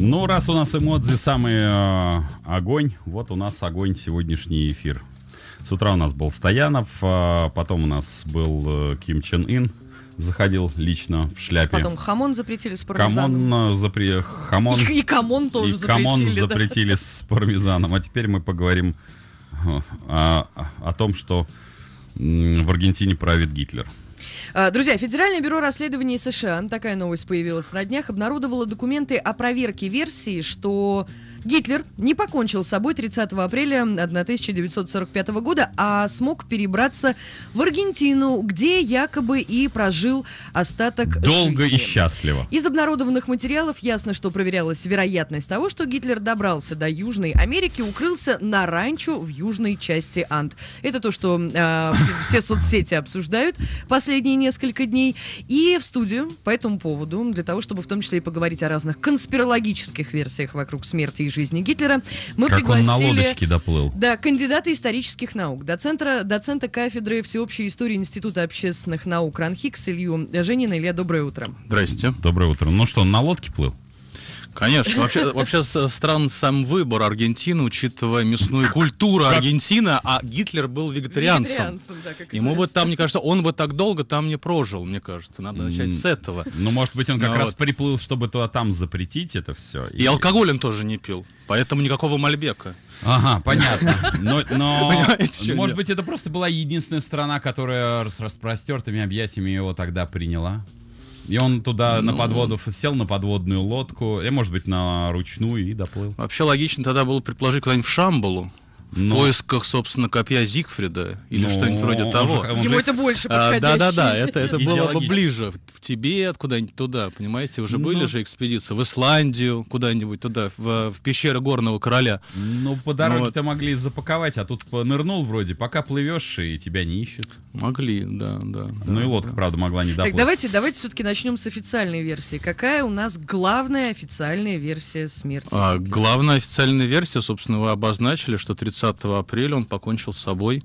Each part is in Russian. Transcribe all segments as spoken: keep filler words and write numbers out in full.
Ну, раз у нас эмодзи самый э, огонь, вот у нас огонь сегодняшний эфир. С утра у нас был Стоянов, э, потом у нас был э, Ким Чен Ын, заходил лично в шляпе. Потом хамон запретили с пармезаном. Хамон, запре... хамон... И, и камон тоже и запретили. камон да. запретили с пармезаном. А теперь мы поговорим о, о том, что в Аргентине правит Гитлер. Друзья, Федеральное бюро расследований США, такая новость появилась на днях, обнародовало документы о проверке версии, что Гитлер не покончил с собой тридцатого апреля тысяча девятьсот сорок пятого года, а смог перебраться в Аргентину, где якобы и прожил остаток Долго жизни. и счастливо. Из обнародованных материалов ясно, что проверялась вероятность того, что Гитлер добрался до Южной Америки, укрылся на ранчо в южной части Анд. Это то, что э, все соцсети обсуждают последние несколько дней. И в студию по этому поводу, для того, чтобы в том числе и поговорить о разных конспирологических версиях вокруг смерти и жизни Гитлера, мы как пригласили... он на лодочке доплыл. Да, кандидата исторических наук, доцента, доцента кафедры всеобщей истории Института общественных наук РАНХИКС Илью Женина. Илья, доброе утро. Здрасте. Доброе утро. Ну что, он на лодке плыл? Конечно. Вообще, вообще странный сам выбор Аргентины, учитывая мясную культуру Как? Аргентины, а Гитлер был вегетарианцем. Вегетарианцем, да, как Ему бы известно. там, мне кажется, он бы так долго там не прожил, мне кажется. Надо начать с этого. Ну, может быть, он как Ну, раз вот. приплыл, чтобы то там запретить это все. И алкоголь он тоже не пил, поэтому никакого мальбека. Ага, понятно. Но, но Понимаете, что может нет? быть, это просто была единственная страна, которая с распростертыми объятиями его тогда приняла. И он туда Ну. на подводу сел на подводную лодку, и, может быть, на ручную и доплыл. Вообще логично тогда было предположить куда-нибудь в Шамбалу, в Но- поисках, собственно, копья Зигфрида или Ну, что-нибудь вроде он того. же- он Ему же- это больше А, подходящее. Да-да-да, это, это было бы Идеологически. ближе. В Тибет, куда-нибудь туда, понимаете? Уже были Ну. же экспедиции. В Исландию, куда-нибудь туда, в, в пещеры Горного Короля. Ну, по дороге-то могли запаковать, а тут нырнул вроде, пока плывешь, и тебя не ищут. Могли, да, да. Ну да, и лодка, да. правда, могла не доплыть. Так, давайте, давайте все-таки начнем с официальной версии. Какая у нас главная официальная версия смерти? А, Гитлера? главная официальная версия, собственно, вы обозначили, что тридцатого апреля он покончил с собой.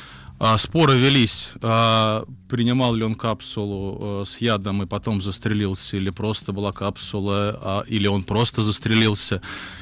А, споры велись, а, принимал ли он капсулу а, с ядом и потом застрелился, или просто была капсула, а, или он просто застрелился.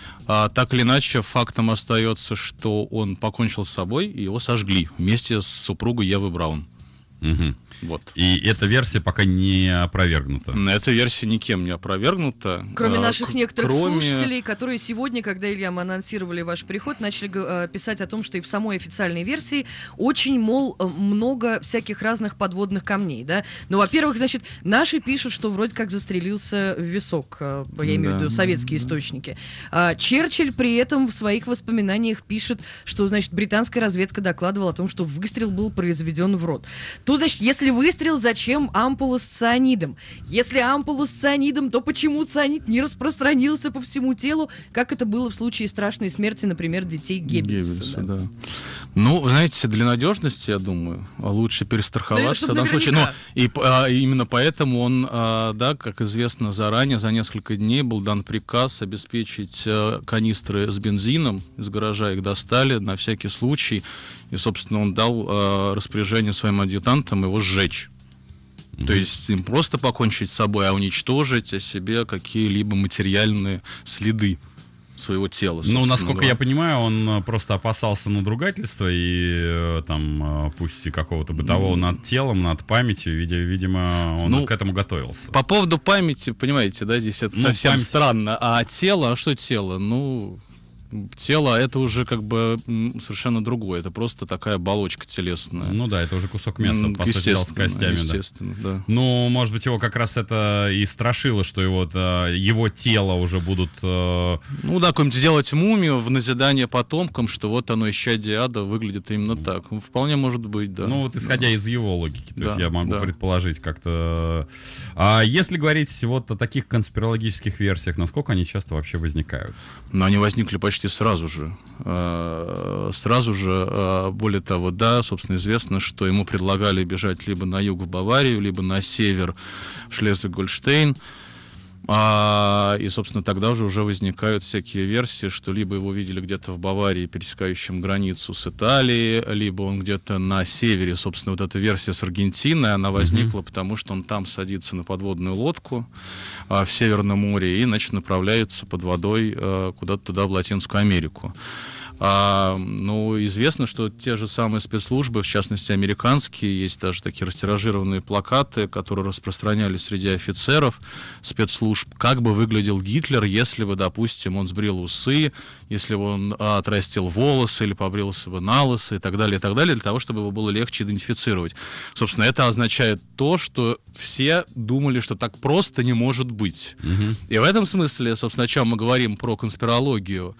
А, так или иначе, фактом остается, что он покончил с собой, и его сожгли вместе с супругой Евы Браун. Мгм. Вот. И эта версия пока не опровергнута. Эта версия никем не опровергнута. Кроме А, наших к- некоторых кроме- слушателей, которые сегодня, когда, Илья, мы анонсировали ваш приход, начали г- э, писать о том, что и в самой официальной версии очень, мол, э, много всяких разных подводных камней, да. Ну, во-первых, значит, наши пишут, что вроде как застрелился в висок, э, я имею в Да. виду советские источники. А Черчилль при этом в своих воспоминаниях пишет, что, значит, британская разведка докладывала о том, что выстрел был произведен в рот. То, значит, если выстрел, зачем ампула с цианидом? Если ампула с цианидом, то почему цианид не распространился по всему телу, как это было в случае страшной смерти, например, детей Геббельса? Геббельса, да? да. Ну, знаете, для надежности, я думаю, лучше перестраховаться Да, в данном чтоб случае. Но наверняка. и, п- а, именно поэтому он, а, да, как известно, заранее, за несколько дней был дан приказ обеспечить а, канистры с бензином. Из гаража их достали на всякий случай. И, собственно, он дал а, распоряжение своим адъютантам его сжечь. То есть им просто покончить с собой, а уничтожить о себе какие-либо материальные следы своего тела. Ну, собственно насколько говоря. я понимаю, он э, просто опасался надругательства и э, там, э, пусть и какого-то бытового над телом, над памятью, види- видимо, он Ну, к этому готовился. По поводу памяти, понимаете, да, здесь это Ну, совсем память. странно. А тело, а что тело? Ну, тело это уже как бы м, совершенно другое. Это просто такая оболочка телесная. Ну да, это уже кусок мяса, М, по сути дела, с естественно, костями. Да. Естественно, да. Ну, может быть, его как раз это и страшило, что его, э, его тело уже будут... э, Ну да, какую-нибудь сделать мумию в назидание потомкам, что вот оно, исчадие ада, выглядит именно так. Ну, вполне может быть, да. Ну, вот исходя Да. из его логики, то есть Да, я могу да. предположить как-то... А если говорить вот о таких конспирологических версиях, насколько они часто вообще возникают? Но они возникли почти сразу же. Э, Сразу же, э, более того, да, собственно, известно, что ему предлагали бежать либо на юг в Баварию, либо на север в Шлезвиг-Гольштейн. А, и, собственно, тогда уже, уже возникают всякие версии, что либо его видели где-то в Баварии, пересекающем границу с Италией, либо он где-то на севере. Собственно, вот эта версия с Аргентиной, она возникла, mm-hmm. потому что он там садится на подводную лодку а, в Северном море и, значит, направляется под водой а, куда-то туда, в Латинскую Америку. А, ну, известно, что те же самые спецслужбы, в частности, американские, есть даже такие растиражированные плакаты, которые распространялись среди офицеров спецслужб, как бы выглядел Гитлер, если бы, допустим, он сбрил усы, если бы он а, отрастил волосы или побрился бы на лысо и так далее, и так далее, для того, чтобы его было легче идентифицировать. Собственно, это означает то, что все думали, что так просто не может быть. Mm-hmm. И в этом смысле, собственно, о чем мы говорим про конспирологию,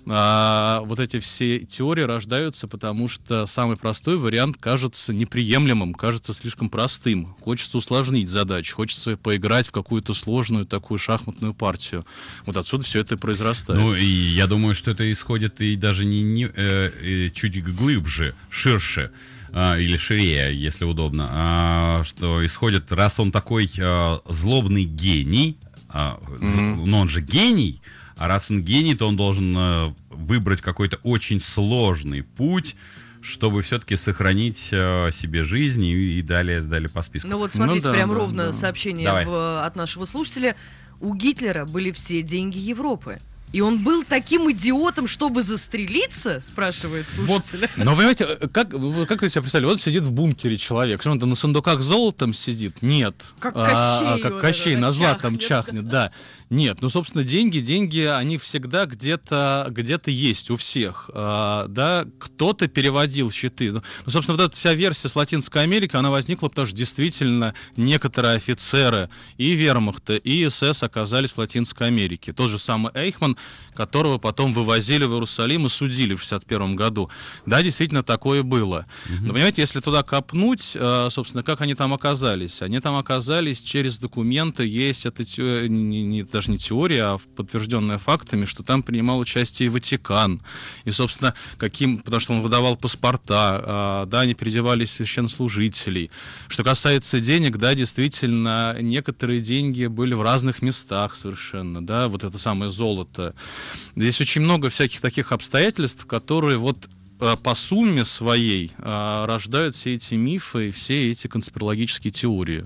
А, вот эти все теории рождаются, потому что самый простой вариант кажется неприемлемым, кажется слишком простым. Хочется усложнить задачу, хочется поиграть в какую-то сложную такую шахматную партию. Вот отсюда все это и произрастает. Ну, и я думаю, что это исходит и даже не, не э, э, чуть глубже, ширше. Или шире, если удобно, а, что исходит, раз он такой а, злобный гений, а, mm-hmm. но он же гений, а раз он гений, то он должен а, выбрать какой-то очень сложный путь, чтобы все-таки сохранить а, себе жизнь и, и далее, далее по списку. Ну вот смотрите, ну, да, прям да, ровно да. сообщение в, от нашего слушателя. У Гитлера были все деньги Европы. И он был таким идиотом, чтобы застрелиться, спрашивает слушатель. Вот, но понимаете, как, как вы себе представляете, вот сидит в бункере человек, что он там на сундуках золотом сидит? Нет. Как Кощей. А, как Кощей, на златом чахнет, да. Нет, ну, собственно, деньги, деньги, они всегда где-то, где-то есть у всех, а, да, кто-то переводил счеты. Ну, собственно, вот эта вся версия с Латинской Америки, она возникла, потому что действительно некоторые офицеры и вермахта, и СС оказались в Латинской Америке. Тот же самый Эйхман, которого потом вывозили в Иерусалим и судили в шестьдесят первом году. Да, действительно, такое было. Mm-hmm. Но, понимаете, если туда копнуть, собственно, как они там оказались? Они там оказались через документы, есть это не, не, даже не теория, а подтвержденная фактами, что там принимал участие и Ватикан. И, собственно, каким, потому что он выдавал паспорта, да, они переодевались священнослужителей. Что касается денег, да, действительно, некоторые деньги были в разных местах совершенно, да, вот это самое золото. Здесь очень много всяких таких обстоятельств, которые вот по сумме своей рождают все эти мифы и все эти конспирологические теории.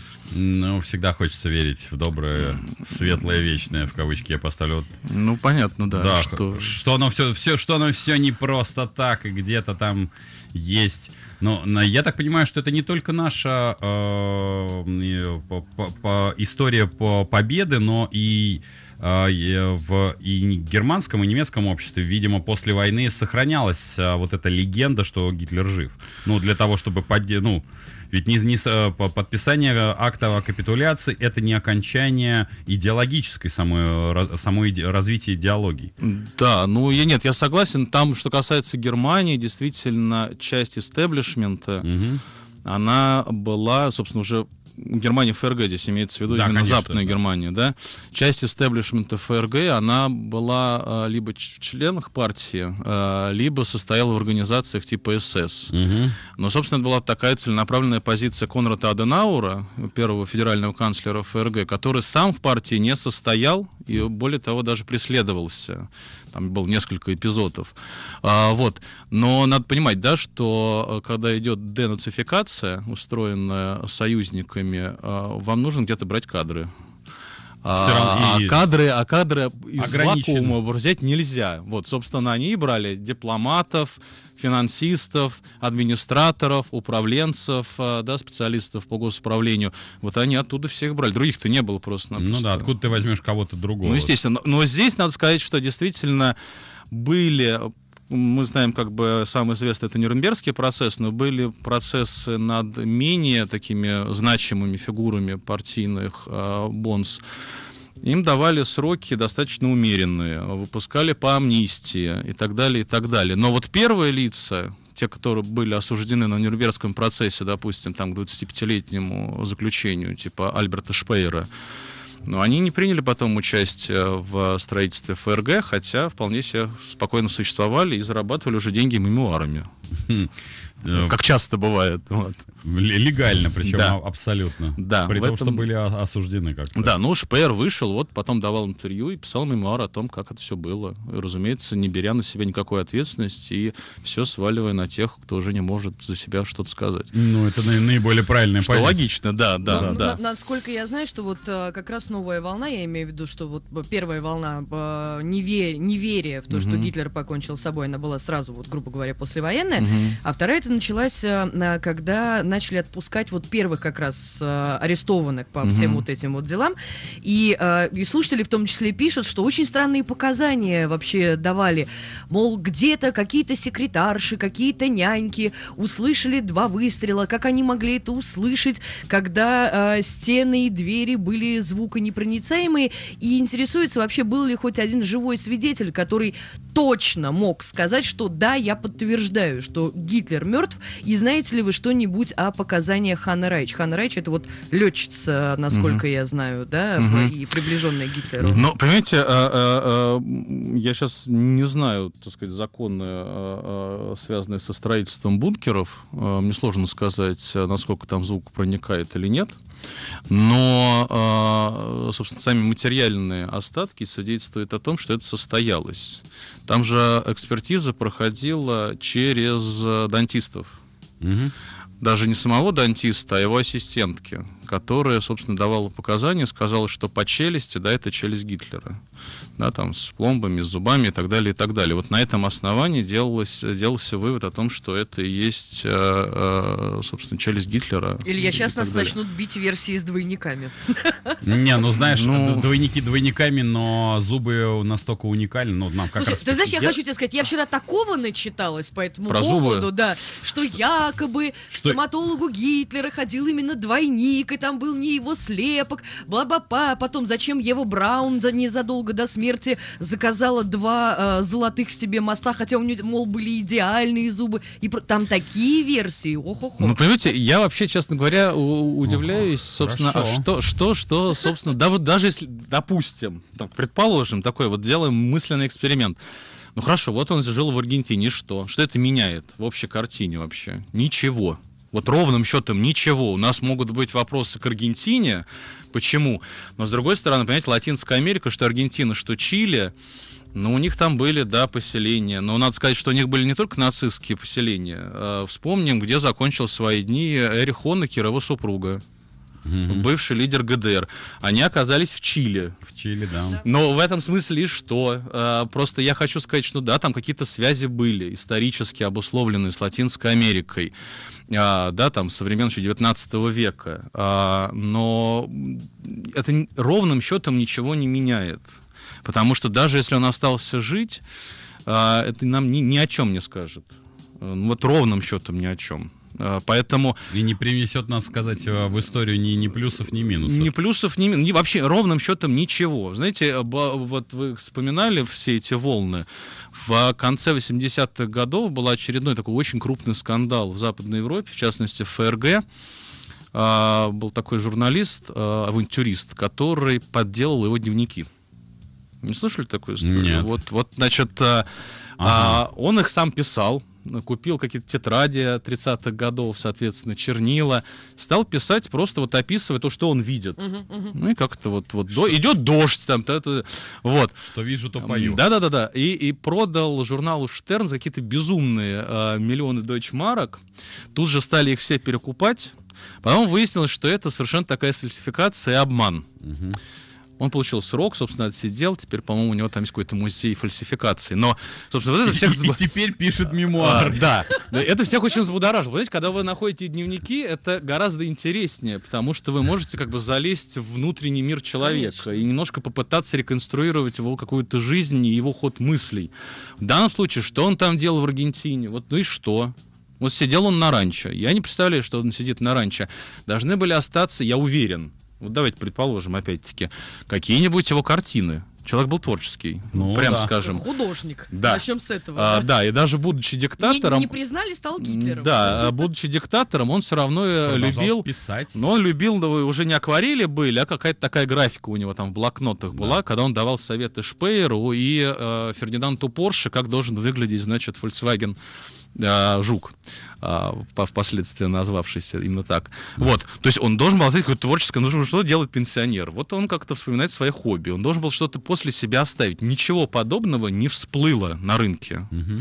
Ну, всегда хочется верить в доброе, светлое, вечное, в кавычки я поставлю. Ну, понятно, да. Да, что, что оно все, все, что оно все не просто так, и где-то там есть. Но, но я так понимаю, что это не только наша э, по, по, по, история по победы, но и э, в и германском, и немецком обществе, видимо, после войны сохранялась э, вот эта легенда, что Гитлер жив. Ну, для того, чтобы поддержать, ну, ведь не, не, подписание акта о капитуляции — это не окончание идеологической самой, самой развития идеологии. Да, ну я нет, я согласен. Там, что касается Германии, действительно, часть истеблишмента, угу. она была, собственно, уже Германия ФРГ, здесь имеется в виду, да, именно конечно, Западная да. Германия, да. Часть истеблишмента ФРГ, она была а, либо в членах партии, а, либо состояла в организациях типа СС. Угу. Но, собственно, это была такая целенаправленная позиция Конрада Аденауэра, первого федерального канцлера ФРГ, который сам в партии не состоял и, более того, даже преследовался. Там было несколько эпизодов. А, вот. Но надо понимать, да, что когда идет денацификация, устроенная союзниками, а, вам нужно где-то брать кадры. А, а, кадры, а кадры из вакуума взять нельзя. Вот, собственно, они и брали дипломатов, финансистов, администраторов, управленцев, да, специалистов по госуправлению. Вот они оттуда всех брали. Других-то не было просто-напросто. Ну да, откуда ты возьмешь кого-то другого? Ну, естественно. Но здесь надо сказать, что действительно были... Мы знаем, как бы, самый известный — это Нюрнбергский процесс, но были процессы над менее такими значимыми фигурами партийных э, бонс. Им давали сроки достаточно умеренные, выпускали по амнистии и так далее, и так далее. Но вот первые лица, те, которые были осуждены на Нюрнбергском процессе, допустим, там, к двадцатипятилетнему заключению, типа Альберта Шпеера, но они не приняли потом участие в строительстве ФРГ, хотя вполне себе спокойно существовали и зарабатывали уже деньги мемуарами. Как часто бывает. Вот. Легально, причем да. абсолютно. Да, При том, этом... что были осуждены как-то. Да, ну ШПР вышел, вот потом давал интервью и писал мемуар о том, как это все было. И, разумеется, не беря на себя никакой ответственности и все сваливая на тех, кто уже не может за себя что-то сказать. Ну, это наиболее правильная что позиция. Логично, да, да, Но, да. На, насколько я знаю, что вот а, как раз новая волна, я имею в виду, что вот первая волна а, невер... неверия в то, угу. что Гитлер покончил с собой, она была сразу, вот, грубо говоря, послевоенная, угу. а вторая это началась, а, когда начали отпускать вот первых как раз а, арестованных по угу. всем вот этим вот делам, и, а, и слушатели в том числе пишут, что очень странные показания вообще давали, мол, где-то какие-то секретарши, какие-то няньки услышали два выстрела, как они могли это услышать, когда э, стены и двери были звуконепроницаемые, и интересуется вообще, был ли хоть один живой свидетель, который точно мог сказать, что да, я подтверждаю, что Гитлер мертв, и знаете ли вы что-нибудь о показаниях Ханны Райч? Ханна Райч — это вот летчица, насколько угу. я знаю, да, угу. и приближенная к Гитлеру. Ну, понимаете, а, а, а, я сейчас не знаю, так сказать, законы, а, а, связанные со строительством бункеров. А, мне сложно сказать, насколько там звук проникает или нет. Но, собственно, сами материальные остатки свидетельствуют о том, что это состоялось. Там же экспертиза проходила через дантистов. Угу. Даже не самого дантиста, а его ассистентки, которая, собственно, давала показания, сказала, что по челюсти, да, это челюсть Гитлера. Да, там, с пломбами, с зубами и так далее, и так далее. Вот на этом основании делалось, делался вывод о том, что это и есть, э, э, собственно, челюсть Гитлера. Илья, сейчас нас далее. начнут бить версии с двойниками. Не, ну, знаешь, ну... двойники двойниками, но зубы настолько уникальны, ну, нам как Слушай, раз... ты знаешь, я хочу тебе сказать, я вчера такого начиталась по этому Про поводу, зубы? Да, что якобы что... стоматологу Гитлера ходил именно двойник, и там был не его слепок, бла-бла-бла, потом зачем Ева Браун незадолго до смерти заказала два э, золотых себе моста, хотя у нее, мол, были идеальные зубы, и про... там такие версии, ох-ох-ох. Ну, понимаете, я вообще, честно говоря, у- удивляюсь, Ох, собственно, а что, что, что, собственно, да вот даже если, допустим, так, предположим, такой вот делаем мысленный эксперимент. Ну хорошо, вот он жил в Аргентине, что? Что это меняет в общей картине вообще? Ничего. Вот ровным счетом ничего. У нас могут быть вопросы к Аргентине. Почему? Но с другой стороны, понимаете, Латинская Америка, что Аргентина, что Чили, ну, у них там были, да, поселения. Но надо сказать, что у них были не только нацистские поселения. А вспомним, где закончил свои дни Эрих Хонекер, его супруга. Mm-hmm. Бывший лидер ГДР. Они оказались в Чили. В Чили, да. Но в этом смысле и что? А, просто я хочу сказать, что да, там какие-то связи были, исторически обусловленные с Латинской Америкой. А, да, там, со времен еще девятнадцатого века. А, но это ровным счетом ничего не меняет. Потому что даже если он остался жить, а, это нам ни, ни о чем не скажет. Вот ровным счетом ни о чем. Поэтому... И не принесет, надо сказать, в историю ни, ни плюсов, ни минусов. Ни плюсов, ни минусов. Вообще ровным счетом ничего. Знаете, вот вы вспоминали все эти волны. В конце восьмидесятых годов был очередной такой очень крупный скандал в Западной Европе, в частности в ФРГ. Был такой журналист, авантюрист, который подделал его дневники. Не слышали такую историю? Нет. Вот, вот, значит, ага. он их сам писал. Купил какие-то тетради тридцатых годов, соответственно, чернила, стал писать, просто вот описывая то, что он видит. Uh-huh, uh-huh. Ну и как-то вот, вот до, идет дождь, там, то, вот. Что вижу, то пою. Да-да-да. И, и продал журналу Штерн за какие-то безумные а, миллионы дойчмарок. Тут же стали их все перекупать. Потом выяснилось, что это совершенно такая фальсификация и обман. Uh-huh. Он получил срок, собственно, отсидел. Теперь, по-моему, у него там есть какой-то музей фальсификации. Но, собственно, вот это всех... И, и теперь пишет мемуар. А, да. Это всех очень взбудоражило. Знаете, когда вы находите дневники, это гораздо интереснее, потому что вы можете как бы залезть в внутренний мир человека. Конечно. И немножко попытаться реконструировать его какую-то жизнь и его ход мыслей. В данном случае, что он там делал в Аргентине? Вот, ну и что? Вот сидел он на ранчо. Я не представляю, что он сидит на ранчо. Должны были остаться, я уверен, вот давайте предположим, опять-таки, какие-нибудь его картины. Человек был творческий, ну, прям да. скажем. Художник. Да. Начнем с этого. А, да? да, и даже будучи диктатором... Не, не признали, стал Гитлером. Да, будучи диктатором, он все равно Продолжал любил... писать. Но он любил, уже не акварели были, а какая-то такая графика у него там в блокнотах да. была, когда он давал советы Шпееру и э, Фердинанду Порше, как должен выглядеть, значит, Volkswagen а, Жук, а, впоследствии назвавшийся именно так. Вот, то есть он должен был оставить какое-то творческое, ну что делает пенсионер? Вот он как-то вспоминает свои хобби, он должен был что-то после себя оставить. Ничего подобного не всплыло на рынке. Мгм.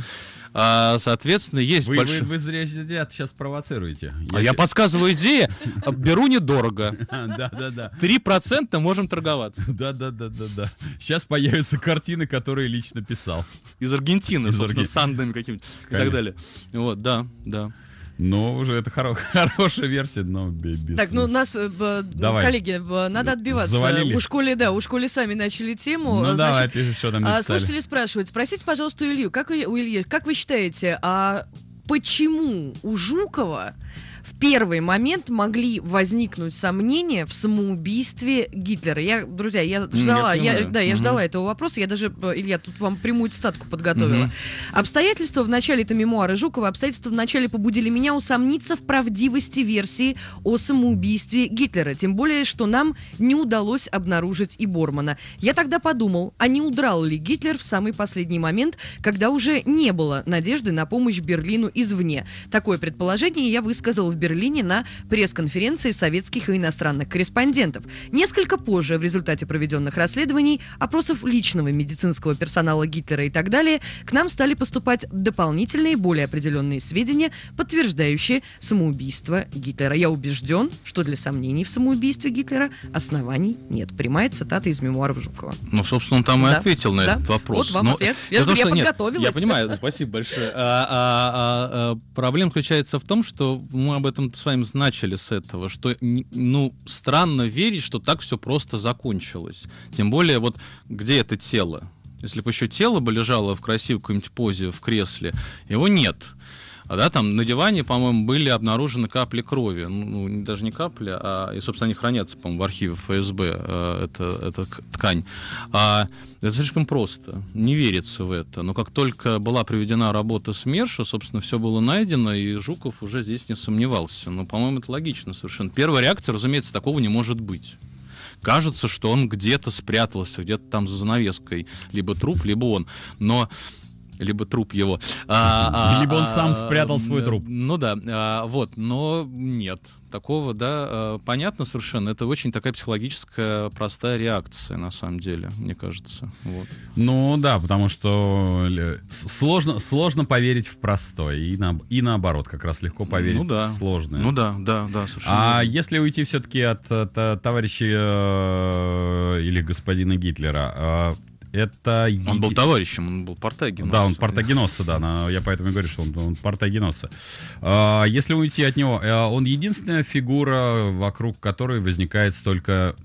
А, соответственно, есть Вы, большой... вы, вы зря ребят, сейчас провоцируете. А я щас- подсказываю идеи, беру недорого. Да, да, да. Три процента можем торговаться. Да, да, да, да, да. Сейчас появятся картины, которые лично писал. Из Аргентины, Из собственно, Арген- с андами какими-то и Конечно. так далее. Вот, да, да. Но уже это хоро- хорошая версия, но бе- без Так, ну смысла. нас, э, б- Давай. коллеги, б- надо отбиваться. Завалили? У школе, да, у школе сами начали тему. Ну Значит, давай, ты что там а, написали? слушатели спрашивают, спросите, пожалуйста, у Илью, как вы, у Ильи, как вы считаете, а почему у Жукова в первый момент могли возникнуть сомнения в самоубийстве Гитлера? Я, друзья, я ждала, я я, понимаю. да, я Мгм. ждала этого вопроса. Я даже, э, Илья, тут вам прямую цитатку подготовила. Мгм. Обстоятельства в начале, это мемуары Жукова, обстоятельства в начале побудили меня усомниться в правдивости версии о самоубийстве Гитлера. Тем более, что нам не удалось обнаружить и Бормана. Я тогда подумал, а не удрал ли Гитлер в самый последний момент, когда уже не было надежды на помощь Берлину извне. Такое предположение я высказал в Берлине на пресс-конференции советских и иностранных корреспондентов. Несколько позже, в результате проведенных расследований, опросов личного медицинского персонала Гитлера и так далее, к нам стали поступать дополнительные, более определенные сведения, подтверждающие самоубийство Гитлера. Я убежден, что для сомнений в самоубийстве Гитлера оснований нет. Прямая цитата из мемуаров Жукова. Ну, собственно, он там и Да, ответил на да. этот вопрос. Вот вам Но ответ. дело Я в том, же- я что нет, подготовилась. Я понимаю, спасибо большое. А, а, а, а, проблема заключается в том, что мы об этом с вами начали с этого, что н- ну, странно верить, что так все просто закончилось. Тем более, вот где это тело? Если бы еще тело бы лежало в красивой какой-нибудь позе в кресле, его нет. А да, там на диване, по-моему, были обнаружены капли крови. Ну, не- даже не капли, а, и, собственно, они хранятся, по-моему, в архиве эф эс бэ, э, это, это к- ткань. А, это слишком просто, не верится в это. Но как только была проведена работа СМЕРШа, собственно, все было найдено, и Жуков уже здесь не сомневался. Но, по-моему, это логично совершенно. Первая реакция, разумеется, такого не может быть. Кажется, что он где-то спрятался, где-то там за занавеской. Либо труп, либо он. Но... Либо труп его. А, а, Либо он а, сам спрятал свой а, труп. Ну да, а, вот, но нет. Такого, да, а, понятно совершенно. Это очень такая психологическая простая реакция, на самом деле, мне кажется. Вот. Ну да, потому что э, с- сложно, сложно поверить в простое. И, на, и наоборот, как раз легко поверить Ну да. в сложное. Ну да, да, да, совершенно А верно. если уйти все-таки от, э, та- товарища э, или господина Гитлера, э, это... Он был еди- товарищем, он был Партагенос. Да, он Партагеноса, да, на- я поэтому и говорю, что он, он Партагеноса. А, если уйти от него, э, он единственная фигура, вокруг которой возникает столько...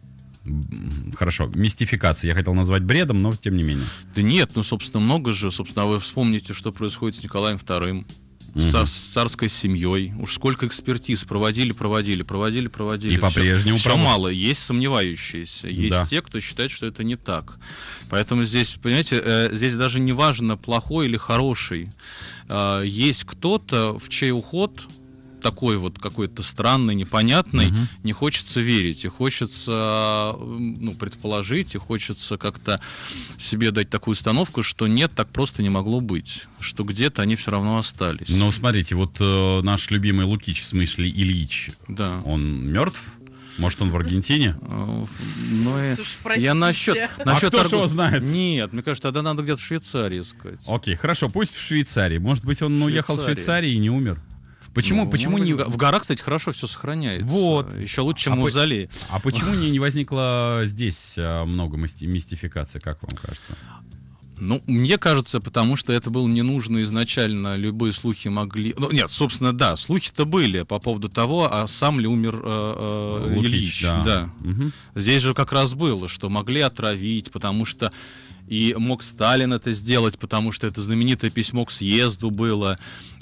м, Хорошо, мистификации. Я хотел назвать бредом, но тем не менее. Да нет, ну, собственно, много же. Собственно, вы вспомните, что происходит с Николаем вторым. С, цар- с царской семьей. Уж сколько экспертиз проводили, проводили, проводили, проводили. И по-прежнему Все проводят. мало. Есть сомневающиеся. Есть Да. те, кто считает, что это не так. Поэтому здесь, понимаете, э, здесь даже не важно, плохой или хороший. Э, есть кто-то, в чей уход такой вот какой-то странный, непонятный, Мгм. не хочется верить, и хочется, ну, предположить, и хочется как-то себе дать такую установку, что нет, так просто не могло быть, что где-то они все равно остались. Ну, смотрите, вот э, наш любимый Лукич, в смысле Ильич, Да. он мертв? Может, он в Аргентине? Э, Ну, э, Уж простите. я насчет, А насчет кто ж торгов- его знает? Нет, мне кажется, тогда надо где-то в Швейцарии искать. Окей, хорошо, пусть в Швейцарии. Может быть, он В уехал в Швейцарии. Швейцарии и не умер? Почему, Ну, почему может не... быть, в горах, кстати, хорошо все сохраняется. Вот. Еще лучше, чем А по- мавзолей. А почему не, не возникло здесь а, много мисти- мистификации, как вам кажется? Ну, мне кажется, потому что это было не нужно изначально, любые слухи могли... Ну, нет, собственно, да, слухи-то были по поводу того, а сам ли умер э, э, Лукич, Ильич. да. Да. Мгм. Здесь же как раз было, что могли отравить, потому что и мог Сталин это сделать, потому что это знаменитое письмо к съезду было.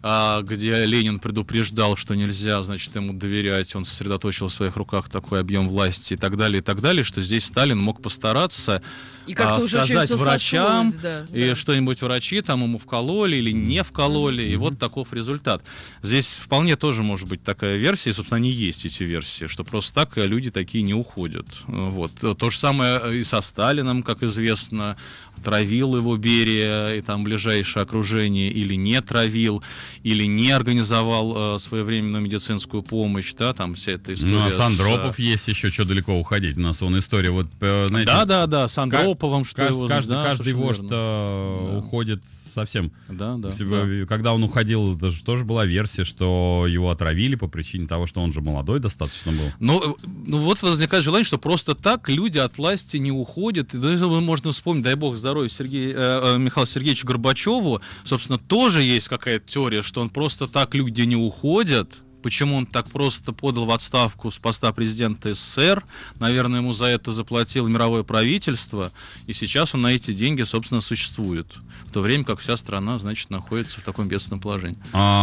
а, где Ленин предупреждал, что нельзя, значит, ему доверять, он сосредоточил в своих руках такой объем власти и так далее, и так далее, что здесь Сталин мог постараться И как-то а, уже очень сказать всё врачам, сошлось, да, и да. что-нибудь врачи там ему вкололи или не вкололи, и вот таков результат. Здесь вполне тоже может быть такая версия, и, собственно, они есть, эти версии, что просто так люди такие не уходят. Вот. То же самое и со Сталином, как известно, травил его Берия и там ближайшее окружение, или не травил, или не организовал э, своевременную медицинскую помощь, да, там вся эта история. Ну, а с Андропов с, есть еще, что далеко уходить. У нас вон история, вот, э, знаете... Да, да, да, с Андроповым, что кажд- его... каждый, да, каждый вождь верно. э, Да. уходит совсем. Да, да, Себя- да. Когда он уходил, даже тоже была версия, что его отравили по причине того, что он же молодой достаточно был. Ну, ну вот возникает желание, что просто так люди от власти не уходят. И даже можно вспомнить, дай бог здоровья, Сергея, э, Михаилу Сергеевичу Горбачеву. Собственно, тоже есть какая-то теория, что он просто так люди не уходят. Почему он так просто подал в отставку с поста президента СССР? Наверное, ему за это заплатило мировое правительство. И сейчас он на эти деньги, собственно, существует. В то время как вся страна, значит, находится в таком бедственном положении.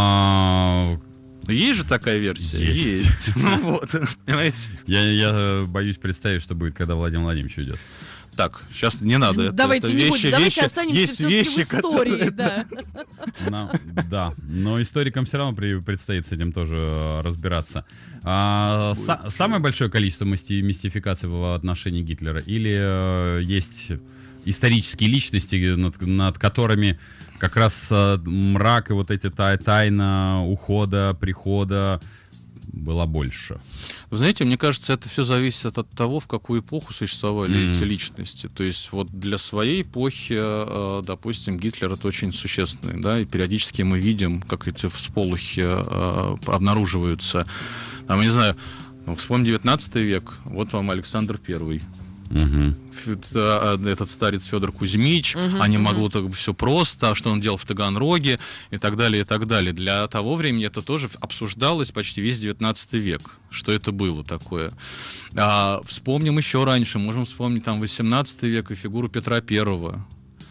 А, Есть же такая версия? Есть. Ну вот, понимаете? Я, я боюсь представить, что будет, когда Владимир Владимирович уйдет. Так, сейчас не надо. это- Давайте это не вещи- будем, давайте вещи- останемся есть все-таки в вещи, истории, которые- да. Нам- да, но историкам все равно при- предстоит с этим тоже э, разбираться. А, са- самое большое количество мисти- мистификаций в отношении Гитлера или э, есть исторические личности, над, над которыми как раз э, мрак и вот эти тай- тайна ухода, прихода было больше? Вы знаете, мне кажется, это все зависит от того, в какую эпоху существовали Мгм. эти личности. То есть вот для своей эпохи, э, допустим, Гитлер — это очень существенный, да, и периодически мы видим, как эти всполохи э, обнаруживаются. Там, не знаю, ну, вспомним девятнадцатый век, вот вам Александр Первый. Мгм. Ф- этот старец Федор Кузьмич, Мгм, а не мгм. могло так все просто, а что он делал в Таганроге и так далее, и так далее. Для того времени это тоже обсуждалось почти весь девятнадцатый век, что это было такое. А, вспомним еще раньше, можем вспомнить там восемнадцатый век и фигуру Петра Первого.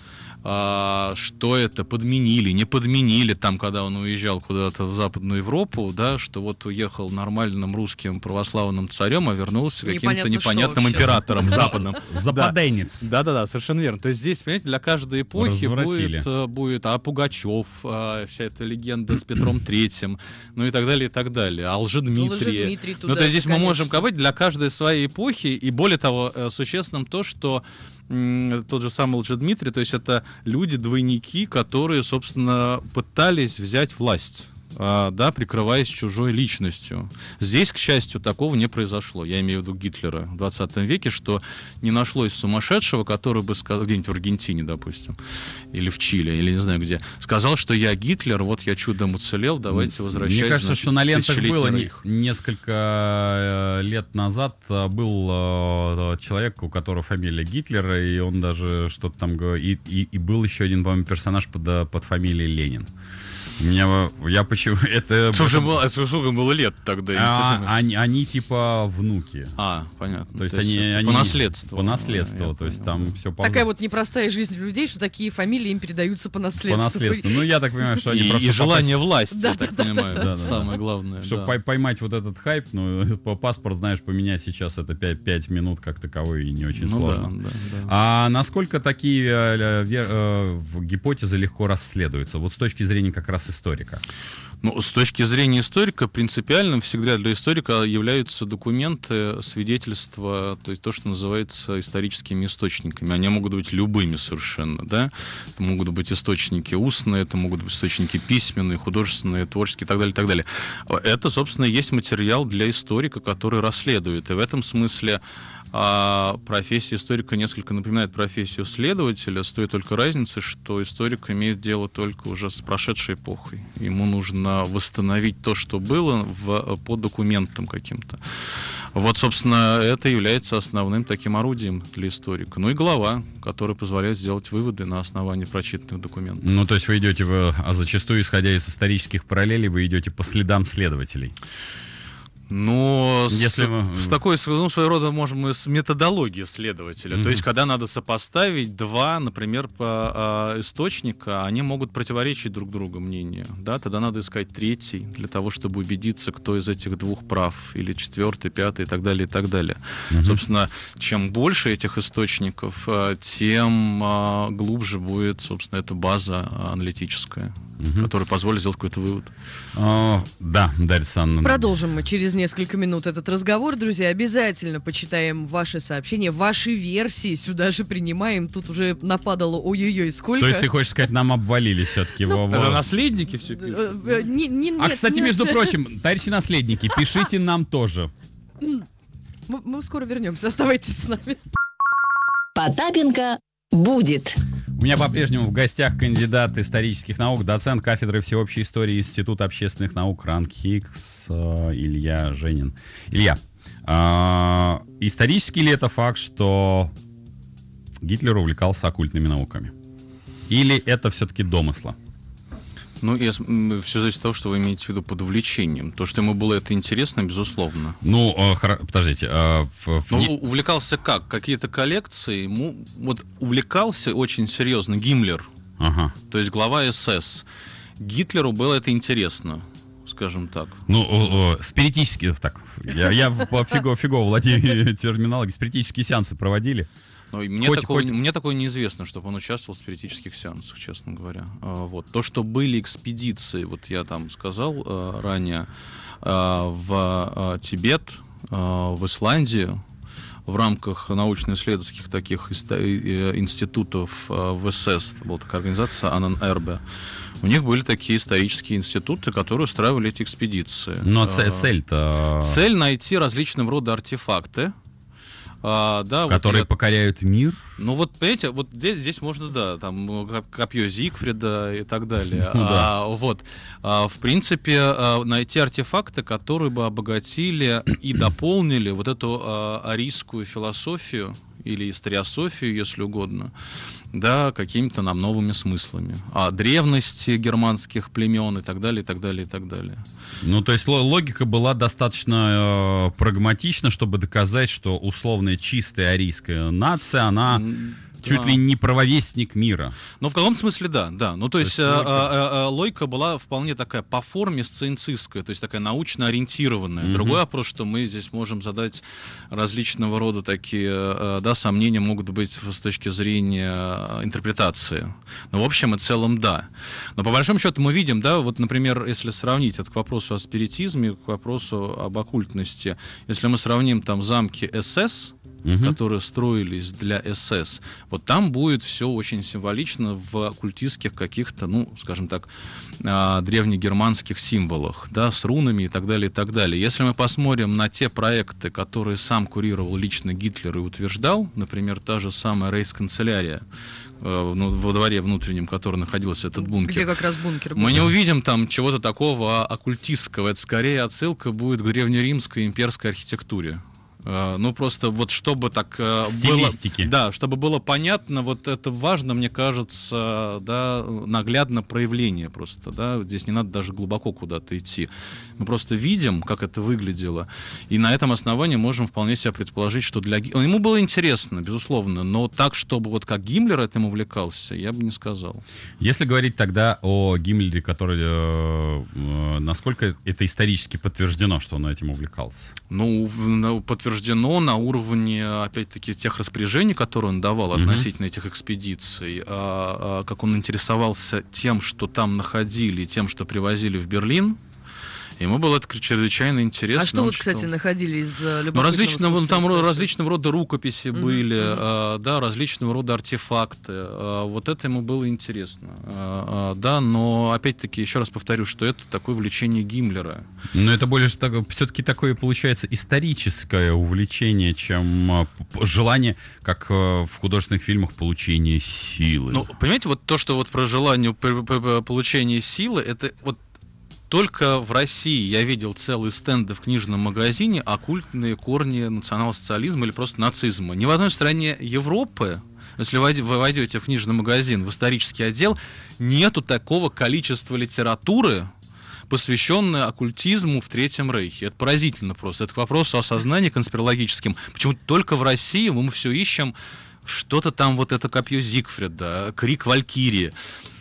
А, что это, подменили, не подменили там, когда он уезжал куда-то в Западную Европу, да, что вот уехал нормальным русским православным царем, а вернулся каким-то Непонятно что непонятным вообще. императором западным. Западенец. Да-да-да, совершенно верно. То есть здесь, понимаете, для каждой эпохи Развратили. будет, э, будет а Пугачев, а, вся эта легенда с Петром Третьим, ну и так далее, и так далее. А Лжедмитрий. Лжедмитрий Ну, туда то есть же, здесь мы можем конечно. говорить для каждой своей эпохи, и более того, э, существенным то, что м, тот же самый Лжедмитрий, то есть это люди-двойники, которые, собственно, пытались взять власть. а, да, прикрываясь чужой личностью. Здесь, к счастью, такого не произошло. Я имею в виду Гитлера в двадцатом веке, что не нашлось сумасшедшего, который бы сказал, где-нибудь в Аргентине, допустим, или в Чили, или не знаю где, сказал, что я Гитлер, вот я чудом уцелел, давайте возвращайтесь. Мне кажется, значит, что на лентах тысячелетний было не- рейх. несколько э, лет назад э, был э, человек, у которого фамилия Гитлер, и он даже что-то там говорит, и, и, и был еще один, по-моему, персонаж под, э, под фамилией Ленин. Меня, я почему это... Слушай, было, сколько было лет тогда? я не А, совсем- они, они типа внуки. А, понятно. То есть они, это они по наследству. По наследству, Я то есть понял. там все по, Такая вот непростая жизнь людей, что такие фамилии им передаются по по наследству. наследству. Ну, я так понимаю, что они И, просто и желание попасть- власти, Да, я так да, да, понимаю, да, да. самое главное. Чтобы да. пой- поймать вот этот хайп, ну, по- паспорт, знаешь, поменять сейчас это пять минут как таковой и не очень Ну сложно. да, да, да. А насколько такие э, вер- э, в- гипотезы легко расследуются? Вот с точки зрения как раз историка. Ну, с точки зрения историка, принципиальным всегда для историка являются документы, свидетельства, то есть то, что называется историческими источниками. Они могут быть любыми совершенно, да. Это могут быть источники устные, это могут быть источники письменные, художественные, творческие и так далее, и так далее. Это, собственно, и есть материал для историка, который расследует. И в этом смысле а профессия историка несколько напоминает профессию следователя, с той только разницей, что историк имеет дело только уже с прошедшей эпохой. Ему нужно восстановить то, что было в, по документам каким-то. Вот, собственно, это является основным таким орудием для историка. Ну и глава, которая позволяет сделать выводы на основании прочитанных документов. Ну, то есть вы идете, в, а зачастую, исходя из исторических параллелей, вы идете по следам следователей. Но Если с, мы- с такой, ну, своего рода, можем и с методологией следователя. Мгм. То есть, когда надо сопоставить два, например, по, а, источника, они могут противоречить друг другу мнению. Да? Тогда надо искать третий, для того, чтобы убедиться, кто из этих двух прав. Или четвертый, пятый и так далее, и так далее. Мгм. Собственно, чем больше этих источников, а, тем а, глубже будет, собственно, эта база а, аналитическая, Мгм. которая позволит сделать какой-то вывод. А, да, Дарья Александровна. Продолжим мы через несколько минут этот разговор, друзья. Обязательно почитаем ваши сообщения, ваши версии сюда же принимаем. Тут уже нападало ой-ой-ой сколько. То есть ты хочешь сказать, нам обвалили все-таки? Ну, Это наследники все пишут. Э, э, не- не- А, нет, кстати, нет. между прочим, товарищи наследники, пишите нам тоже. Мы, мы скоро вернемся, оставайтесь с нами. Потапенко будет. У меня по-прежнему в гостях кандидат исторических наук, доцент кафедры всеобщей истории Института общественных наук РАН-Хикс э, Илья Женин. Илья, а, исторический ли это факт, что Гитлер увлекался оккультными науками? Или это все-таки домысло? Ну, все зависит от того, что вы имеете в виду под увлечением. То, что ему было это интересно, безусловно. Ну, э, хоро- подождите. э, в- в Ну, не- увлекался как? Какие-то коллекции. Ему вот увлекался очень серьезно Гиммлер, Ага. то есть глава СС. Гитлеру было это интересно, скажем так. Ну, о, о, спиритические, так, я, я в- по фиго, фигово владею терминологией, спиритические сеансы проводили. Но и мне, Хоть- такого, хоть- мне такое неизвестно, чтобы он участвовал в спиритических сеансах, честно говоря. А, вот. То, что были экспедиции, вот я там сказал а, ранее, а, в а, Тибет, а, в Исландию, в рамках научно-исследовательских таких иста- э, институтов а, в СС, была такая организация Анан-Эрбе, у них были такие исторические институты, которые устраивали эти экспедиции. Но ц- А, цель-то, Цель найти различного рода артефакты, а, да, вот которые я- покоряют мир. ну вот, понимаете, вот здесь, здесь можно, да, там э, копье Зигфрида и так далее. Ну А, вот, А, в принципе, а, найти артефакты, которые бы обогатили и дополнили вот эту а, арийскую философию или историософию, если угодно, да, какими-то нам новыми смыслами. О древности германских племен и так далее, и так далее, и так далее. Ну, то есть ло- логика была достаточно э, прагматична, чтобы доказать, что условная чистая арийская нация, она М, чуть да. ли не провозвестник мира. Ну, в каком смысле, да, да. Ну, то, есть, есть а, логика. а, а, логика была вполне такая по форме сциенцистская, то есть такая научно ориентированная. Мгм. Другой вопрос, что мы здесь можем задать различного рода такие, а, да, сомнения могут быть с точки зрения а, интерпретации. Но в общем и целом, да. Но по большому счету мы видим, да, вот, например, если сравнить это к вопросу о спиритизме, к вопросу об оккультности, если мы сравним там замки СС, Мгм. которые строились для СС, вот там будет все очень символично в оккультистских каких-то, ну, скажем так, а, древнегерманских символах, да, с рунами и так далее, и так далее. Если мы посмотрим на те проекты, которые сам курировал лично Гитлер и утверждал, например, та же самая рейхсканцелярия, э, ну, во дворе внутреннем, в котором находился этот бункер, Где как раз бункер был. мы не увидим там чего-то такого оккультистского. Это скорее отсылка будет к древнеримской имперской архитектуре. Э, Ну, просто вот чтобы так э, Стилистики. было... Да, чтобы было понятно, вот это важно, мне кажется, да, наглядно проявление просто, да. Здесь не надо даже глубоко куда-то идти. Мы просто видим, как это выглядело, и на этом основании можем вполне себе предположить, что для... Ги- Ему было интересно, безусловно, но так, чтобы вот как Гиммлер этим увлекался, я бы не сказал. Если говорить тогда о Гиммлере, который, э, э, насколько это исторически подтверждено, что он этим увлекался? Ну, в- на- подтверждено на уровне, опять-таки, тех распоряжений, которые он давал Мгм. относительно этих экспедиций, а, а, как он интересовался тем, что там находили, тем, что привозили в Берлин. Ему было это чрезвычайно интересно. А что Он вот, кстати, читал. находили из э, Ну, любопытного? различного, слушателя, там ро- спрашивают? различного рода рукописи Мгм, были, мгм. а, да, различного рода артефакты. А, вот это ему было интересно. А, а, да, но опять-таки, еще раз повторю, что это такое влечение Гиммлера. Но это больше все-таки такое, получается, историческое увлечение, чем э, п- желание, как э, в художественных фильмах, получения силы. Ну, понимаете, вот то, что вот про желание п- п- п- получения силы, это вот только в России я видел целые стенды в книжном магазине оккультные корни национал-социализма или просто нацизма. Ни в одной стране Европы, если вы войд- вы войдете в книжный магазин, в исторический отдел, нету такого количества литературы посвященная оккультизму в Третьем Рейхе. Это поразительно просто. Это к вопросу о сознании конспирологическим. Почему-то только в России мы все ищем что-то там, вот это копье Зигфрида, крик Валькирии,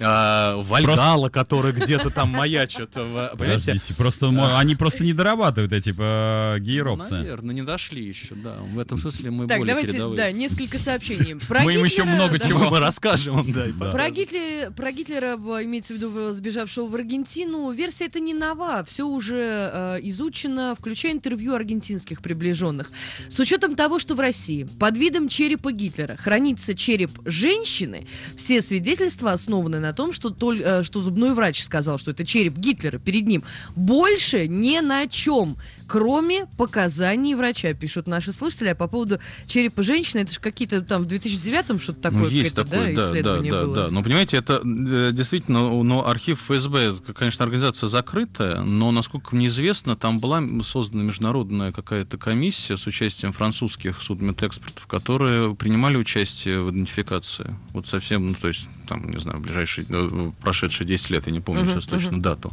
э, Вальгалла, просто... который где-то там маячит. Подождите, просто мы, они просто не дорабатывают эти э, гейропсы. Ну, наверное, не дошли еще, да. В этом смысле мы так, более давайте, передовые. да, несколько сообщений. Про мы им Гитлера, еще много да. чего мы расскажем. Да, про, Гитлера, про Гитлера, имеется в виду сбежавшего в Аргентину, версия эта не нова, все уже э, изучено, включая интервью аргентинских приближенных. С учетом того, что в России под видом черепа Гитлера хранится череп женщины, все свидетельства основаны на том, что, толь, что зубной врач сказал, что это череп Гитлера перед ним. Больше ни на чем, кроме показаний врача, пишут наши слушатели. А по поводу черепа женщины, это же какие-то там в две тысячи девятом что-то такое, ну, есть такое, да, да, исследование да, было. Да, да. Но понимаете, это э, действительно, но архив эф эс бэ, конечно, организация закрытая, но, насколько мне известно, там была создана международная какая-то комиссия с участием французских судмедэкспертов, которые принимали участие в идентификации. Вот совсем, ну, то есть, там, не знаю, в ближайшие, ну, прошедшие десять лет, я не помню uh-huh, сейчас точно uh-huh. дату.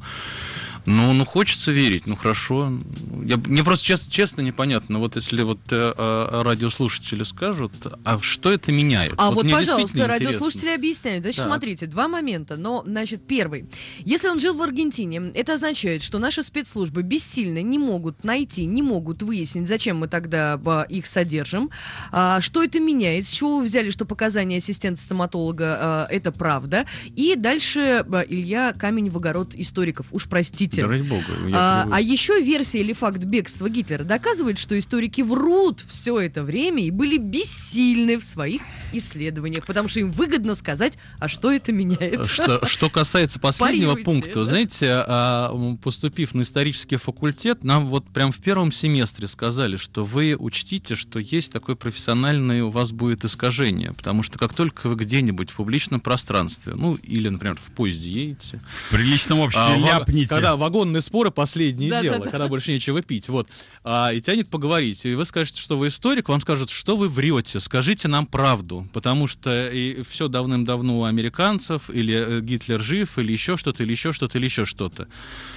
Ну, ну, хочется верить, ну, хорошо. Я, мне просто честно, честно непонятно, вот если вот э, радиослушатели скажут, а что это меняет? А вот, вот пожалуйста, радиослушатели объясняют. Значит, так. смотрите, два момента. Но, значит, первый. Если он жил в Аргентине, это означает, что наши спецслужбы бессильно не могут найти, не могут выяснить, зачем мы тогда а, их содержим. А, что это меняет? С чего вы взяли, что показания ассистента-стоматолога а, это правда? И дальше а, Илья камень в огород историков. Уж простите. Да, ради бога. А, а еще версия или факт бегства Гитлера доказывает, что историки врут все это время и были бессильны в своих исследованиях, потому что им выгодно сказать, а что это меняет. Что, что касается последнего Парируйте, пункта, да? знаете, поступив на исторический факультет, нам вот прям в первом семестре сказали, что вы учтите, что есть такое профессиональное у вас будет искажение, потому что как только вы где-нибудь в публичном пространстве, ну или, например, в поезде едете, в приличном обществе а, ляпните. Когда вагонные споры последнее да, дело, да, да. когда больше нечего пить, вот, а, и тянет поговорить, и вы скажете, что вы историк, вам скажут, что вы врете, скажите нам правду, потому что и все давным-давно у американцев, или Гитлер жив, или еще что-то, или еще что-то, или еще что-то.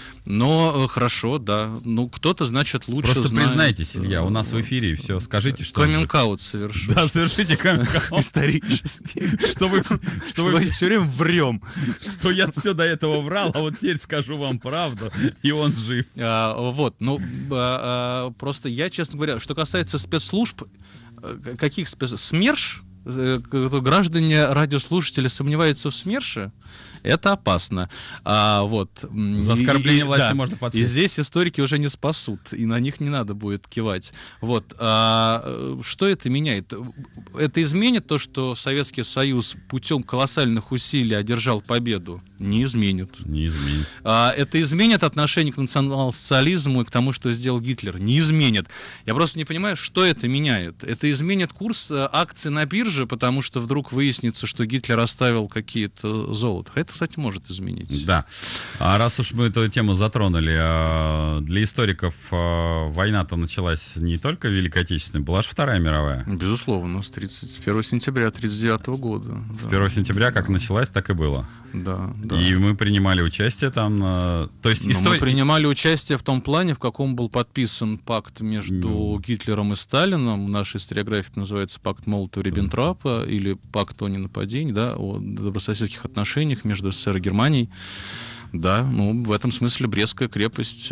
Но хорошо, да. Ну, кто-то, значит, лучше Просто знает. признайтесь, Илья, у нас в эфире, все, скажите, что... Каминг-аут совершить. Да, совершите каминг-аут. Исторический. Что вы, что вы все время врем. Что я все до этого врал, а вот теперь скажу вам правду, и он жив. А, вот, ну, а, а, просто я, честно говоря, что касается спецслужб, каких спецслужб? СМЕРШ? Граждане, радиослушатели сомневаются в СМЕРШе, это опасно. А, вот. За оскорбление и, власти да, можно подсесть. И здесь историки уже не спасут, и на них не надо будет кивать. Вот. А, что это меняет? Это изменит то, что Советский Союз путем колоссальных усилий одержал победу? Не изменит. Не изменит. А, это изменит отношение к национал-социализму и к тому, что сделал Гитлер? Не изменит. Я просто не понимаю, что это меняет. Это изменит курс акций на бирже, потому что вдруг выяснится, что Гитлер оставил какие-то золото. Это, кстати, может изменить. Да. А раз уж мы эту тему затронули, для историков война-то началась не только Великой Отечественной, была же Вторая мировая. Безусловно, с тридцать первого сентября тысяча девятьсот тридцать девятого года. С да. первого сентября как началась, так и было. Да, да. И мы принимали участие там. То есть истор... Мы принимали участие в том плане, в каком был подписан пакт между mm. Гитлером и Сталином. В нашей историографии это называется пакт Молотова-Риббентропа mm. или пакт о ненападении, да, о добрососедских отношениях между СССР и Германией. Да, ну, в этом смысле Брестская крепость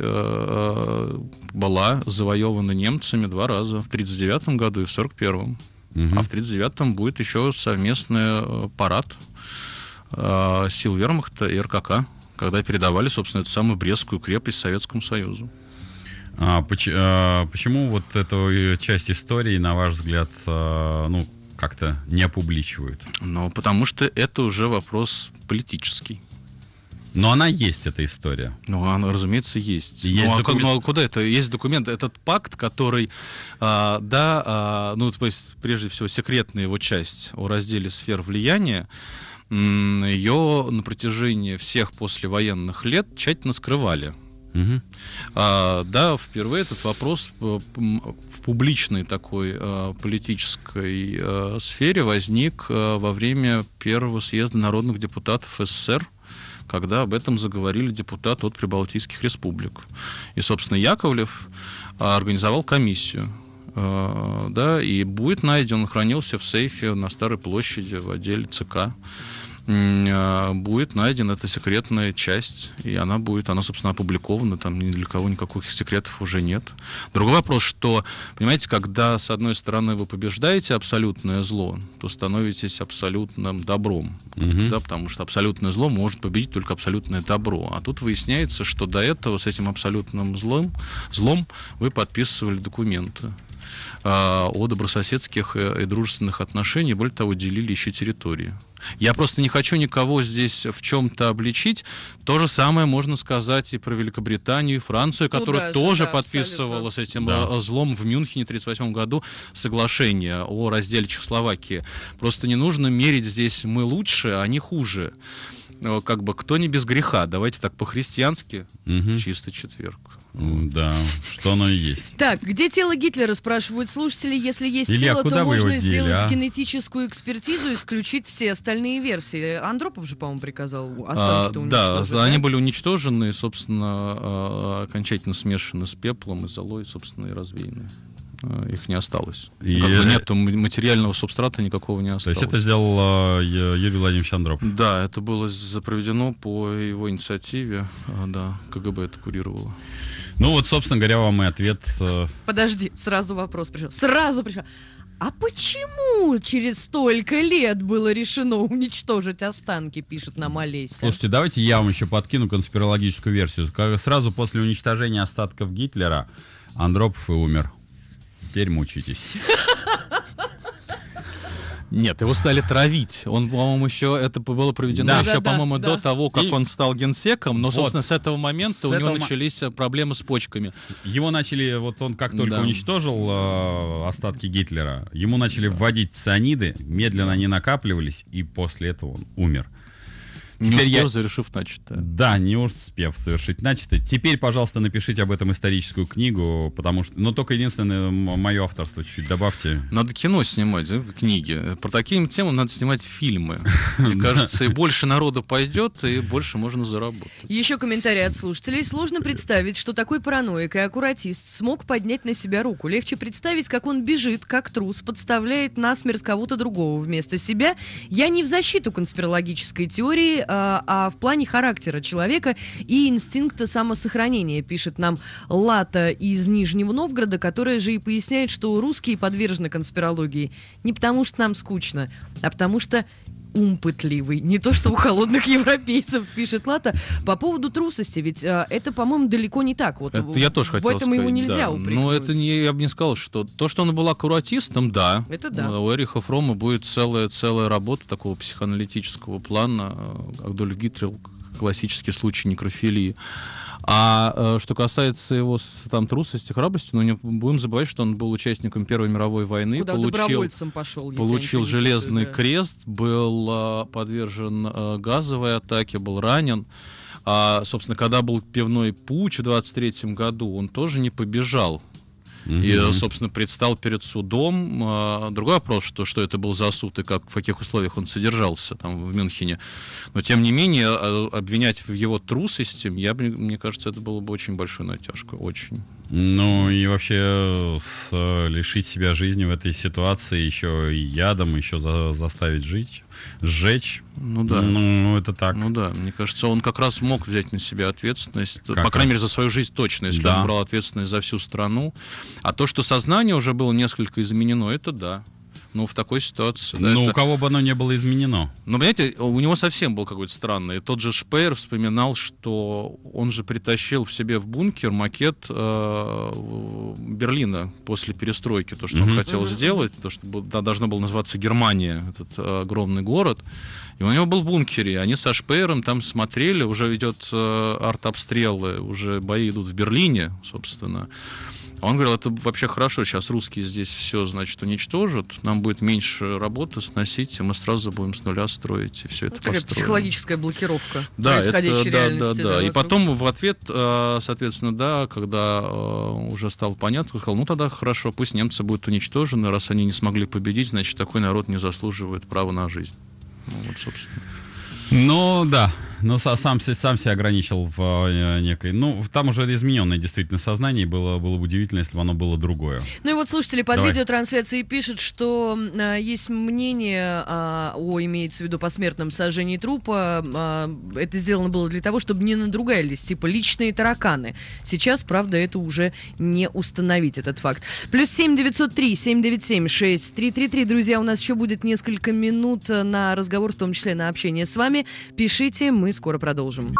э, была завоевана немцами два раза. В тридцать девятом году и в сорок первом. Mm-hmm. А в тридцать девятом будет еще совместный парад э, сил вермахта и эр ка ка, когда передавали, собственно, эту самую Брестскую крепость Советскому Союзу. А, поч- а, почему вот эту часть истории, на ваш взгляд, а, ну, как-то не опубличивают? Ну, потому что это уже вопрос политический. Но она есть, эта история. Ну, она, разумеется, есть. есть ну, документ... а, ну, а куда это? Есть документ, этот пакт, который, а, да, а, ну, то есть, прежде всего, секретная его часть о разделе сфер влияния, ее на протяжении всех послевоенных лет тщательно скрывали. Угу. А, да, впервые этот вопрос в публичной такой а, политической а, сфере возник а, во время первого съезда народных депутатов СССР, когда об этом заговорили депутаты от прибалтийских республик. И, собственно, Яковлев организовал комиссию. Да, и будет найден, он хранился в сейфе на Старой площади в отделе ЦК. Будет найдена эта секретная часть, и она будет, она, собственно, опубликована, там ни для кого никаких секретов уже нет. Другой вопрос, что, понимаете, когда, с одной стороны, вы побеждаете абсолютное зло, то становитесь абсолютным добром, угу. да, потому что абсолютное зло может победить только абсолютное добро. А тут выясняется, что до этого с этим абсолютным злом, злом вы подписывали документы о добрососедских и дружественных отношениях, более того, делили еще территории. Я просто не хочу никого здесь в чем-то обличить. То же самое можно сказать и про Великобританию, и Францию, которая Туда тоже же, да, подписывала абсолютно. с этим Да. злом в Мюнхене в тысяча девятьсот тридцать восьмом году соглашение о разделе Чехословакии. Просто не нужно мерить здесь мы лучше, а они хуже. Как бы кто не без греха. Давайте так по-христиански, Мгм. чистый четверг. М, Да, что оно и есть. Так, где тело Гитлера, спрашивают слушатели. Если есть Илья, тело, куда то вы его можно дели, сделать а? генетическую экспертизу и исключить все остальные версии. Андропов же, по-моему, приказал А, останки-то да, уничтожить. они да? были уничтожены, собственно, а, окончательно смешаны с пеплом и золой, собственно, и развеяны. А, Их не осталось. И- Как бы нету м- материального субстрата никакого не То осталось. есть это сделал э, Ю- Юрий Владимирович Андропов. Да, это было за- проведено по его инициативе. А, Да, КГБ это курировало. Ну вот, собственно говоря, вам и ответ. э, Подожди, сразу вопрос пришел. Сразу пришел. А почему через столько лет было решено уничтожить останки, пишет нам Олеся. Слушайте, давайте я вам еще подкину конспирологическую версию. Как сразу после уничтожения остатков Гитлера Андропов и умер. Теперь мучитесь. Нет, его стали травить. Он, по-моему, еще это было проведено Да. еще, Да, да, по-моему, да. до того, как И- он стал генсеком. Но, Вот. собственно, с этого момента С у него этого мо- начались э, проблемы с почками. Его начали, вот он как только Да. уничтожил э, остатки Гитлера, ему начали вводить цианиды, медленно они накапливались, и после этого он умер. Не Теперь успев, я- завершив начатое. Да, не успев совершить начатое. Теперь, пожалуйста, напишите об этом историческую книгу, потому что, ну, только единственное, м- мое авторство чуть-чуть добавьте. Надо кино снимать, да, книги. Про такие темы надо снимать фильмы. Мне кажется, и больше народу пойдет, и больше можно заработать. Еще комментарий от слушателей. Сложно представить, что такой параноик и аккуратист смог поднять на себя руку. Легче представить, как он бежит, как трус, подставляет насмерть кого-то другого вместо себя. Я не в защиту конспирологической теории, а, а в плане характера человека и инстинкта самосохранения, пишет нам Лата из Нижнего Новгорода, которая же и поясняет, что русские подвержены конспирологии не потому, что нам скучно, а потому что ум пытливый. Не то, что у холодных европейцев, пишет Лата. По поводу трусости, ведь а, это, по-моему, далеко не так. Вот Это я тоже в хотел этом сказать. его нельзя да. упрекнуть. Но это не, я бы не сказал, что то, что он был аккуратистом, да. Это да. У Эриха Фрома будет целая, целая работа такого психоаналитического плана. Адольф Гитлер — классический случай некрофилии. А э, что касается его с- там трусости, храбрости, ну не будем забывать, что он был участником Первой мировой войны, Куда получил, добровольцем пошел, если я получил ничего не железный путаю, да. крест, был э, подвержен э, газовой атаке, был ранен. А, собственно, когда был пивной путч в двадцать третьем году, он тоже не побежал. И, Мгм. собственно, предстал перед судом. А, Другой вопрос, что, что это был за суд и как, в каких условиях он содержался там в Мюнхене. Но, тем не менее, а, обвинять в его трусости, я, бы- мне кажется, это было бы очень большой натяжкой. Очень. Ну и вообще с- лишить себя жизни в этой ситуации еще и ядом, еще за- заставить жить, сжечь. Ну да. Ну, это так. Ну да, мне кажется, он как раз мог взять на себя ответственность, Как по крайней он? мере, за свою жизнь точно, если Да. он брал ответственность за всю страну. А то, что сознание уже было несколько изменено, это да. Ну, в такой ситуации. да, Ну, это- у кого бы оно не было изменено. Ну, понимаете, у него совсем был какой-то странный. Тот же Шпеер вспоминал, что он же притащил в себе в бункер макет э, Берлина после перестройки, то, что он Мгм. хотел Мгм. сделать, то, что был- да, должно было называться Германия, этот э, огромный город. И у него был в бункере. Они со Шпеером там смотрели, уже идет э, артобстрелы, уже бои идут в Берлине, собственно. А он говорил, это вообще хорошо, сейчас русские здесь все, значит, уничтожат, нам будет меньше работы сносить, и мы сразу будем с нуля строить, и все это Ну, такая построим. психологическая блокировка Да, это, происходящей да, реальности. да, да. И вокруг. потом в ответ, э, соответственно, да, когда э, уже стало понятно, он сказал, ну тогда хорошо, пусть немцы будут уничтожены, раз они не смогли победить, значит, такой народ не заслуживает права на жизнь. Ну, вот, собственно. Ну, да. но са- сам, се- сам себя ограничил в э, некой... Ну, там уже измененное действительно сознание, было, было бы удивительно, если бы оно было другое. Ну и вот слушатели под Давай. видеотрансляцией пишут, что э, есть мнение э, о, имеется в виду, посмертном сожжении трупа. Э, это сделано было для того, чтобы не надругались, типа личные тараканы. Сейчас, правда, это уже не установить, этот факт. Плюс семь девятьсот три семь девять семь шесть три три три. Друзья, у нас еще будет несколько минут на разговор, в том числе на общение с вами. Пишите, мы скоро продолжим.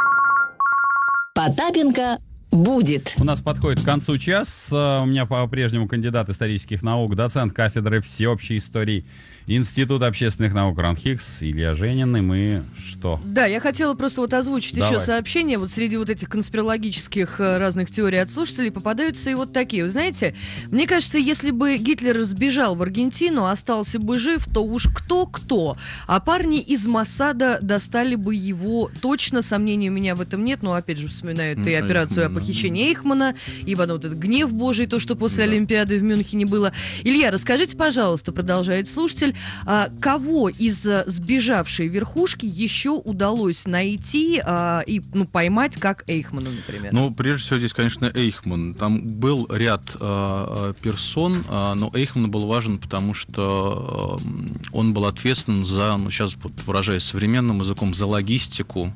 Потапенко будет. У нас подходит к концу час. Э, У меня по-прежнему кандидат исторических наук, доцент кафедры всеобщей истории Института общественных наук РАНХИКС Илья Женин. И мы что? Да, я хотела просто вот озвучить Давай. еще сообщение. Вот среди вот этих конспирологических э, разных теорий от слушателей попадаются и вот такие. Вы знаете, мне кажется, если бы Гитлер сбежал в Аргентину, остался бы жив, то уж кто-кто, а парни из Моссада достали бы его точно. Сомнений у меня в этом нет. Но опять же вспоминают и Ну, операцию о Эйхмана. похищении Эйхмана, ибо ну, вот этот гнев Божий, то, что после Олимпиады в Мюнхене было. Илья, расскажите, пожалуйста, продолжает слушатель, а, кого из а, сбежавшей верхушки еще удалось найти а, и ну, поймать, как Эйхмана, например? Ну, прежде всего, здесь, конечно, Эйхман. Там был ряд э, персон, э, но Эйхман был важен, потому что э, он был ответственен за, ну, сейчас вот, выражаясь современным языком, за логистику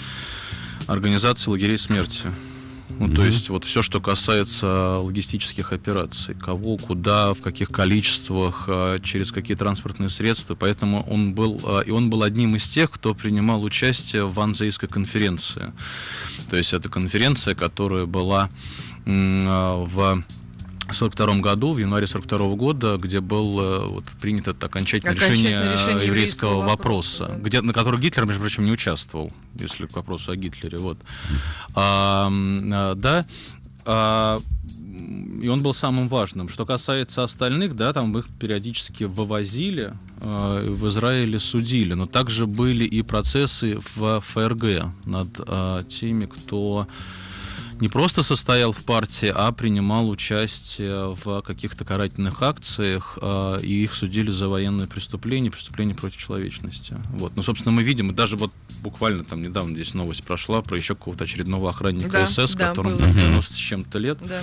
организации лагерей смерти. Ну, Мгм. то есть вот все, что касается логистических операций, кого, куда, в каких количествах, э, через какие транспортные средства. Поэтому он был, э, и он был одним из тех, кто принимал участие в Ванзейской конференции. То есть это конференция, которая была м, э, в сорок втором году, в январе сорок второго года, где был э, вот, принято это окончательное, Окончательное решение, решение еврейского еврейского вопроса, вопроса, да. где, на который Гитлер, между прочим, не участвовал, если к вопросу о Гитлере. Вот. А, м, а, да, а, м, и он был самым важным. Что касается остальных, да, там их периодически вывозили, э, в Израиле судили, но также были и процессы в ФРГ над э, теми, кто не просто состоял в партии, а принимал участие в каких-то карательных акциях, э, и их судили за военные преступления, преступления против человечности. Вот. Ну, собственно, мы видим, и даже вот буквально там недавно здесь новость прошла про еще какого-то очередного охранника Да, СС, да, которому было. девяносто с чем-то лет, Да.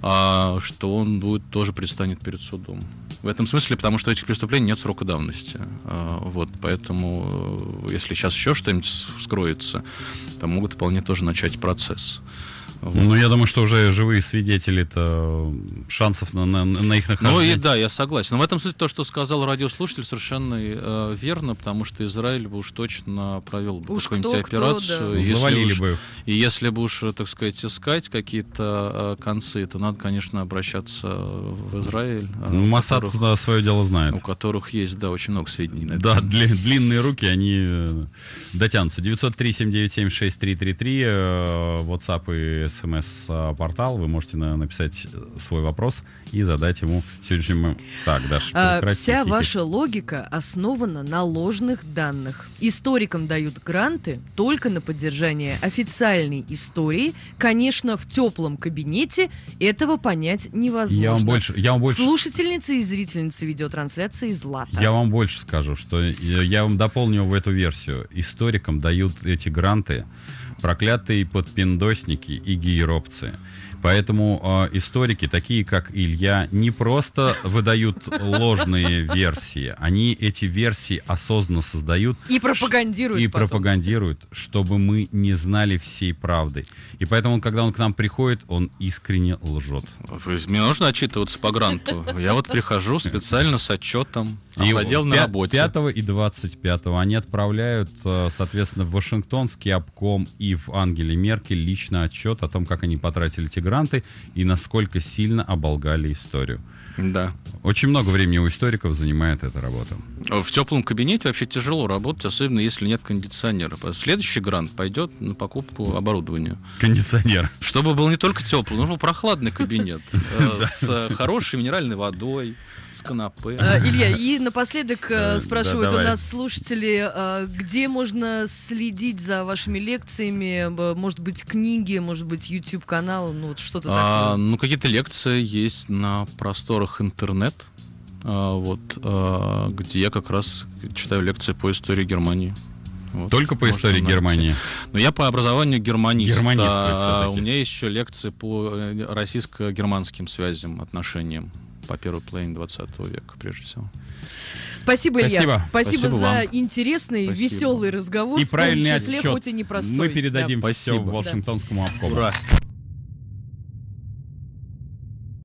а, что он будет тоже предстанет перед судом. В этом смысле, потому что у этих преступлений нет срока давности. А, вот, поэтому, э, если сейчас еще что-нибудь вскроется, то могут вполне тоже начать процесс. Вот. Ну, я думаю, что уже живые свидетели-то шансов на, на, на их Ну нахождение. и да, я согласен. Но в этом смысле то, что сказал радиослушатель, совершенно э, верно, потому что Израиль бы уж точно провел бы Уж какую-нибудь кто-кто, операцию. да. Если Завалили уж- бы. И если бы уж, так сказать, искать какие-то э, концы, то надо, конечно, обращаться в Израиль. э, Ну, у Моссад которых- да, свое дело знает. у которых есть, да, очень много сведений на это. Да, дли- длинные руки, они э, дотянутся. девятьсот три семь девять семь шесть три три три, э, WhatsApp и смс-портал. Вы можете на- написать свой вопрос и задать ему сегодняшнему... Так, Даша, А, прекрати Вся хихикать. ваша логика основана на ложных данных. Историкам дают гранты только на поддержание официальной истории. Конечно, в теплом кабинете этого понять невозможно. Я вам больше, я вам больше, Слушательница и зрительница видеотрансляции Злата. я вам больше скажу, что я я вам дополню в эту версию. Историкам дают эти гранты проклятые подпиндосники и гейропцы. Поэтому э, историки, такие как Илья, не просто выдают ложные версии, они эти версии осознанно создают И пропагандируют и потом. пропагандируют, чтобы мы не знали всей правды. И поэтому, когда он к нам приходит, он искренне лжет. То есть мне нужно отчитываться по гранту. Я вот прихожу специально с отчетом о И проделанной пя- работе. пятого и двадцать пятого они отправляют, э, соответственно, в Вашингтонский обком и в Ангеле Меркель лично отчет о том, как они потратили эти гранты и насколько сильно оболгали историю. Да. Очень много времени у историков занимает эта работа. В теплом кабинете вообще тяжело работать, особенно если нет кондиционера. Следующий грант пойдет на покупку оборудования. Кондиционер. Чтобы был не только теплый, но и прохладный кабинет э, с хорошей минеральной водой, с канапе. А, Илья, и напоследок э, Э, спрашивают да, у давай. нас слушатели, э, где можно следить за вашими лекциями, Б- может быть, книги, может быть, YouTube-канал, ну вот что-то А, такое. ну, какие-то лекции есть на просторах интернет, а, вот, а, где я как раз читаю лекции по истории Германии. Вот, Только по истории найти. Германии. Но я по образованию германист. Германист вы а всё-таки. у меня еще лекции по российско-германским связям, отношениям по первой половине двадцатого века, прежде всего. Спасибо, Илья. Спасибо. Спасибо, Спасибо за вам. интересный, Спасибо. веселый разговор. И в том правильный числе, отчет. хоть и непростой. Мы передадим Да. все Спасибо. Вашингтонскому обкому. Ура!